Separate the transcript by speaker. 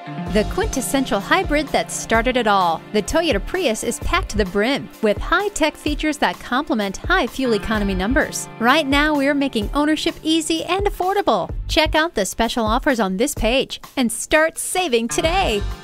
Speaker 1: The quintessential hybrid that started it all, the Toyota Prius is packed to the brim with high-tech features that complement high fuel economy numbers. Right now, we're making ownership easy and affordable. Check out the special offers on this page and start saving today.